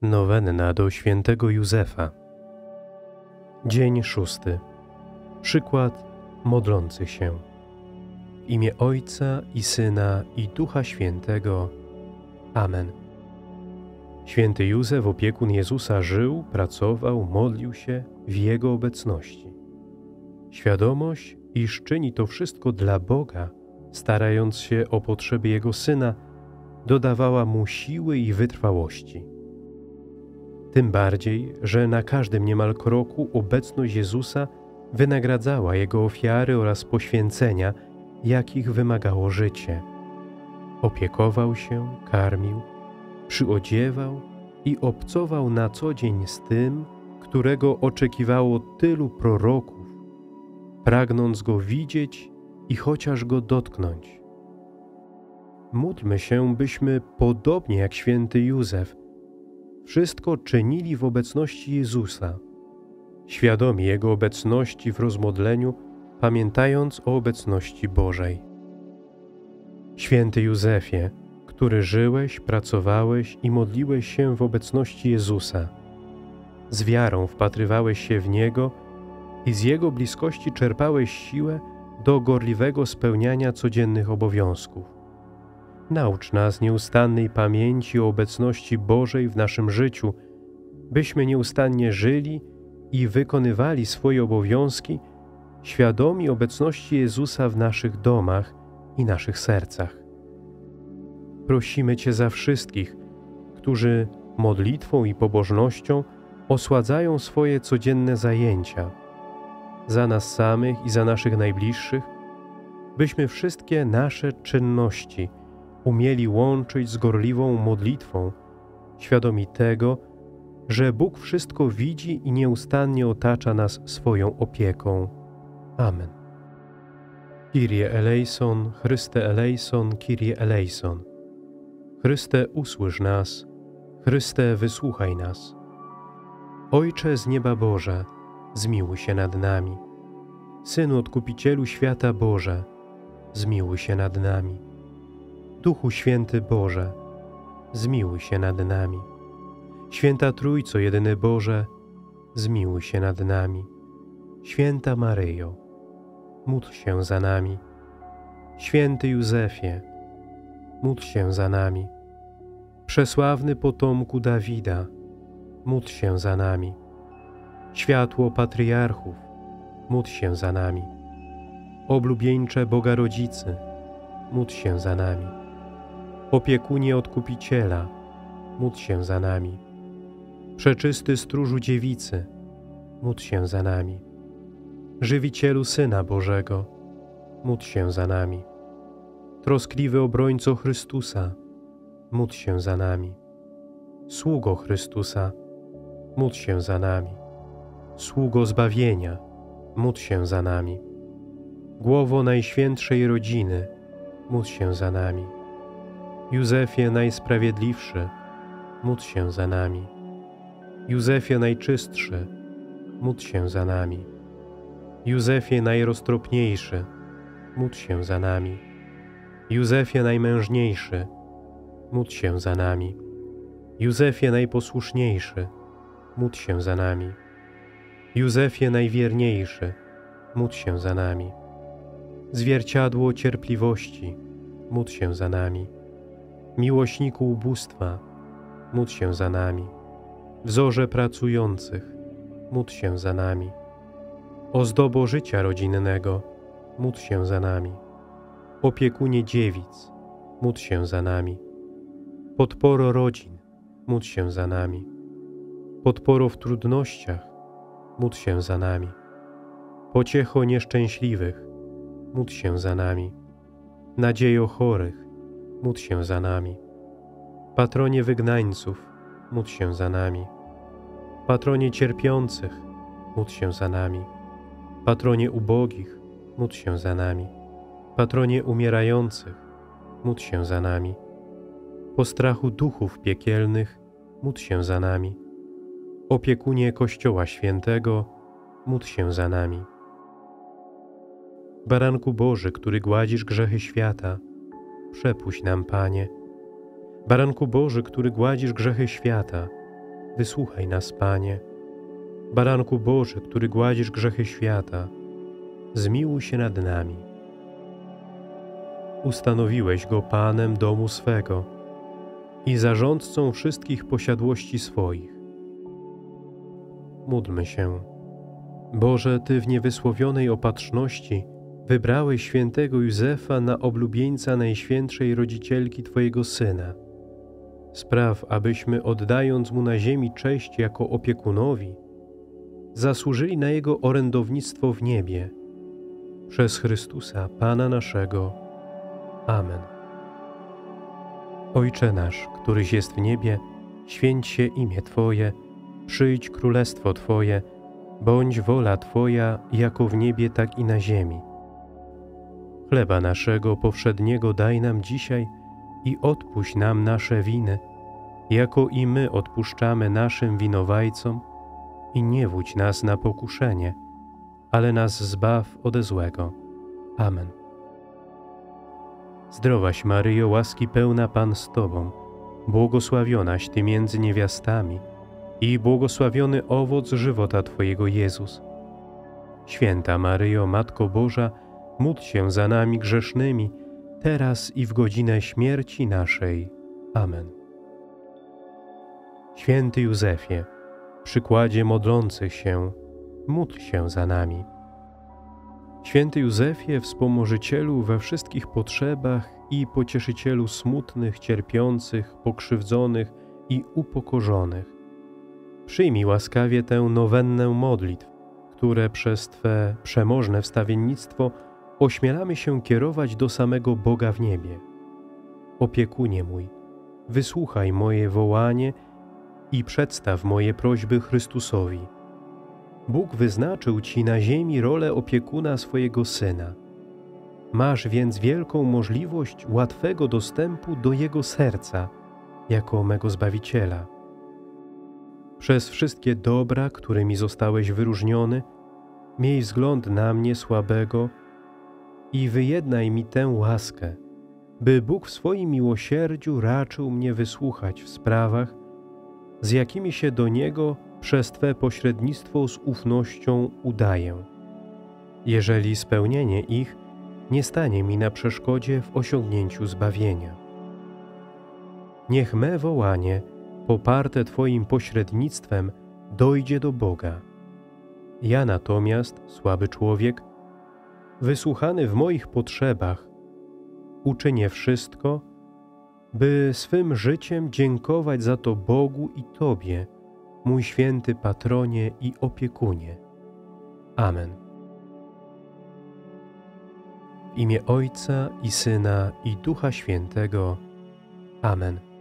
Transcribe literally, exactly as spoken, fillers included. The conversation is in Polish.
Nowenna do świętego Józefa. Dzień szósty. Przykład modlących się. W imię Ojca i Syna i Ducha Świętego. Amen. Święty Józef, opiekun Jezusa, żył, pracował, modlił się w Jego obecności. Świadomość, iż czyni to wszystko dla Boga, starając się o potrzeby Jego Syna, dodawała mu siły i wytrwałości. Tym bardziej, że na każdym niemal kroku obecność Jezusa wynagradzała Jego ofiary oraz poświęcenia, jakich wymagało życie. Opiekował się, karmił, przyodziewał i obcował na co dzień z tym, którego oczekiwało tylu proroków, pragnąc Go widzieć i chociaż Go dotknąć. Módlmy się, byśmy, podobnie jak święty Józef, wszystko czynili w obecności Jezusa, świadomi Jego obecności w rozmodleniu, pamiętając o obecności Bożej. Święty Józefie, który żyłeś, pracowałeś i modliłeś się w obecności Jezusa, z wiarą wpatrywałeś się w Niego i z Jego bliskości czerpałeś siłę do gorliwego spełniania codziennych obowiązków. Naucz nas nieustannej pamięci o obecności Bożej w naszym życiu, byśmy nieustannie żyli i wykonywali swoje obowiązki, świadomi obecności Jezusa w naszych domach i naszych sercach. Prosimy Cię za wszystkich, którzy modlitwą i pobożnością osładzają swoje codzienne zajęcia, za nas samych i za naszych najbliższych, byśmy wszystkie nasze czynności umieli łączyć z gorliwą modlitwą, świadomi tego, że Bóg wszystko widzi i nieustannie otacza nas swoją opieką. Amen. Kyrie eleison, Chryste eleison, Kyrie eleison. Chryste, usłysz nas, Chryste, wysłuchaj nas. Ojcze z nieba Boże, zmiłuj się nad nami. Synu Odkupicielu świata Boże, zmiłuj się nad nami. Duchu Święty Boże, zmiłuj się nad nami. Święta Trójco, jedyny Boże, zmiłuj się nad nami. Święta Maryjo, módl się za nami. Święty Józefie, módl się za nami. Przesławny potomku Dawida, módl się za nami. Światło patriarchów, módl się za nami. Oblubieńcze Boga Rodzicy, módl się za nami. Opiekunie Odkupiciela, módl się za nami. Przeczysty Stróżu Dziewicy, módl się za nami. Żywicielu Syna Bożego, módl się za nami. Troskliwy obrońco Chrystusa, módl się za nami. Sługo Chrystusa, módl się za nami. Sługo zbawienia, módl się za nami. Głowo Najświętszej Rodziny, módl się za nami. Józefie Najsprawiedliwszy, módl się za nami. Józefie Najczystszy, módl się za nami. Józefie Najroztropniejszy, módl się za nami. Józefie Najmężniejszy, módl się za nami. Józefie Najposłuszniejszy, módl się za nami. Józefie Najwierniejszy, módl się za nami. Zwierciadło cierpliwości, módl się za nami. Miłośniku ubóstwa, módl się za nami. Wzorze pracujących, módl się za nami. Ozdobo życia rodzinnego, módl się za nami. Opiekunie dziewic, módl się za nami. Podporo rodzin, módl się za nami. Podporo w trudnościach, módl się za nami. Pociecho nieszczęśliwych, módl się za nami. Nadziejo chorych, módl się za nami. Patronie wygnańców, módl się za nami. Patronie cierpiących, módl się za nami. Patronie ubogich, módl się za nami. Patronie umierających, módl się za nami. Postrachu duchów piekielnych, módl się za nami. Opiekunie Kościoła Świętego, módl się za nami. Baranku Boży, który gładzisz grzechy świata, przepuść nam, Panie. Baranku Boży, który gładzisz grzechy świata, wysłuchaj nas, Panie. Baranku Boży, który gładzisz grzechy świata, zmiłuj się nad nami. Ustanowiłeś Go Panem domu swego i zarządcą wszystkich posiadłości swoich. Módlmy się. Boże, Ty w niewysłowionej opatrzności wybrałeś świętego Józefa na oblubieńca Najświętszej Rodzicielki Twojego Syna. Spraw, abyśmy, oddając Mu na ziemi cześć jako opiekunowi, zasłużyli na Jego orędownictwo w niebie. Przez Chrystusa, Pana naszego. Amen. Ojcze nasz, któryś jest w niebie, święć się imię Twoje, przyjdź królestwo Twoje, bądź wola Twoja, jako w niebie, tak i na ziemi. Chleba naszego powszedniego daj nam dzisiaj i odpuść nam nasze winy, jako i my odpuszczamy naszym winowajcom, i nie wódź nas na pokuszenie, ale nas zbaw ode złego. Amen. Zdrowaś Maryjo, łaski pełna, Pan z Tobą, błogosławionaś Ty między niewiastami i błogosławiony owoc żywota Twojego, Jezus. Święta Maryjo, Matko Boża, módl się za nami grzesznymi, teraz i w godzinę śmierci naszej. Amen. Święty Józefie, przykładzie modlących się, módl się za nami. Święty Józefie, wspomożycielu we wszystkich potrzebach i pocieszycielu smutnych, cierpiących, pokrzywdzonych i upokorzonych, przyjmij łaskawie tę nowennę modlitw, które przez Twe przemożne wstawiennictwo ośmielamy się kierować do samego Boga w niebie. Opiekunie mój, wysłuchaj moje wołanie i przedstaw moje prośby Chrystusowi. Bóg wyznaczył Ci na ziemi rolę opiekuna swojego Syna. Masz więc wielką możliwość łatwego dostępu do Jego serca, jako mego Zbawiciela. Przez wszystkie dobra, którymi zostałeś wyróżniony, miej wzgląd na mnie słabego i wyjednaj mi tę łaskę, by Bóg w swoim miłosierdziu raczył mnie wysłuchać w sprawach, z jakimi się do Niego przez Twe pośrednictwo z ufnością udaję, jeżeli spełnienie ich nie stanie mi na przeszkodzie w osiągnięciu zbawienia. Niech me wołanie, poparte Twoim pośrednictwem, dojdzie do Boga. Ja natomiast, słaby człowiek, wysłuchany w moich potrzebach, uczynię wszystko, by swym życiem dziękować za to Bogu i Tobie, mój święty patronie i opiekunie. Amen. W imię Ojca i Syna i Ducha Świętego. Amen.